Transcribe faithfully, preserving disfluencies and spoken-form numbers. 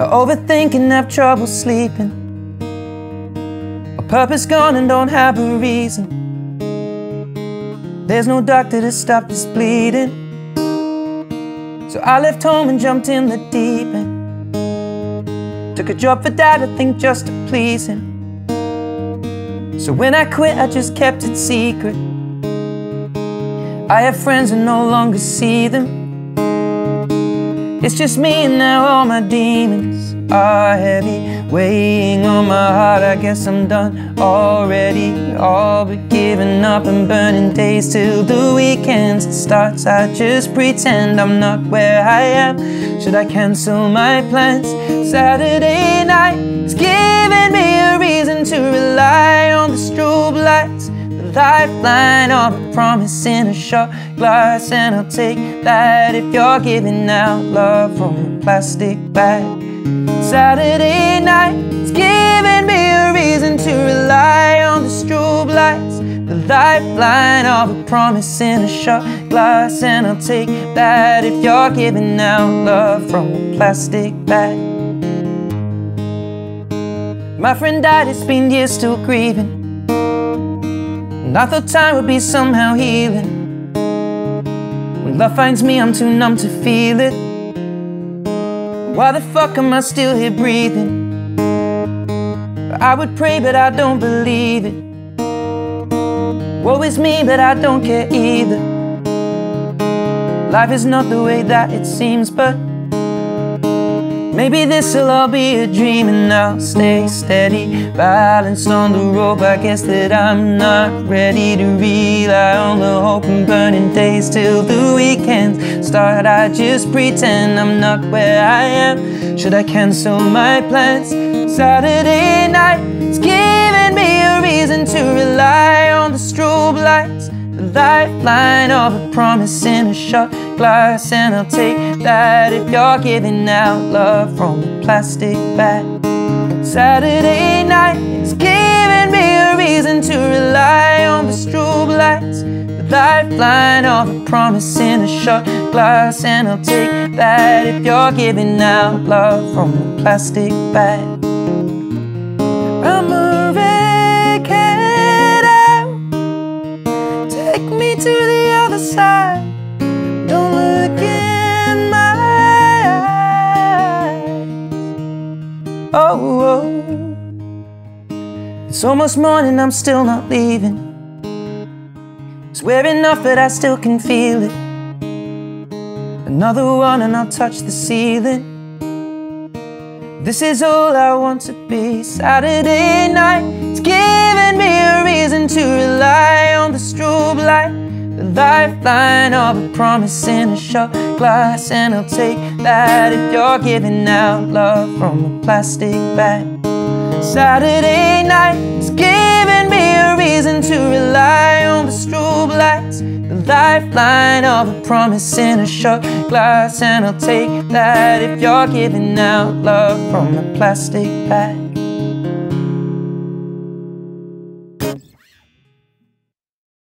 I overthink and have trouble sleeping. My purpose gone and don't have a reason. There's no doctor to stop this bleeding. So I left home and jumped in the deep end. Took a job for dad, I think just to please him. So when I quit, I just kept it secret. I have friends and no longer see them. It's just me and now all my demons are heavy, weighing on my heart. I guess I'm done already, all but giving up and burning days till the weekend starts. I just pretend I'm not where I am. Should I cancel my plans? Saturday night is giving me a reason to rely on the strobe lights, the lifeline of a promise in a shot glass. And I'll take that if you're giving out love from a plastic bag. Saturday night is giving me a reason to rely on the strobe lights, the lifeline of a promise in a shot glass. And I'll take that if you're giving out love from a plastic bag. My friend died, it's been years still grieving, and I thought time would be somehow healing. When love finds me, I'm too numb to feel it. Why the fuck am I still here breathing? I would pray, but I don't believe it. Woe is me, but I don't care either. Life is not the way that it seems, but maybe this'll all be a dream. And I'll stay steady, balanced on the rope. I guess that I'm not ready to rely on the hope and burning days till the weekends start. I just pretend I'm not where I am. Should I cancel my plans? Saturday night is giving me a reason to rely on the strobe lights, the lifeline of a promise in a shot glass. And I'll take that if you're giving out love from a plastic bag. Saturday night is giving me a reason to rly on the strobe lights, the lifeline of a promise in a shot glass. And I'll take that if you're giving out love from a plastic bag. I'm a wreck-head out, take me to the other side. Don't look in my eyes. Oh, oh. It's almost morning, I'm still not leaving. Swear enough that I still can feel it. Another one and I'll touch the ceiling. This is all I want to be. Saturday night, it's giving me a reason to rely on the strobe light, the lifeline of a promise in a shot glass. And I'll take that if you're giving out love from a plastic bag. Saturday night is giving me a reason to rely on the strobe lights, the lifeline of a promise in a shot glass. And I'll take that if you're giving out love from a plastic bag.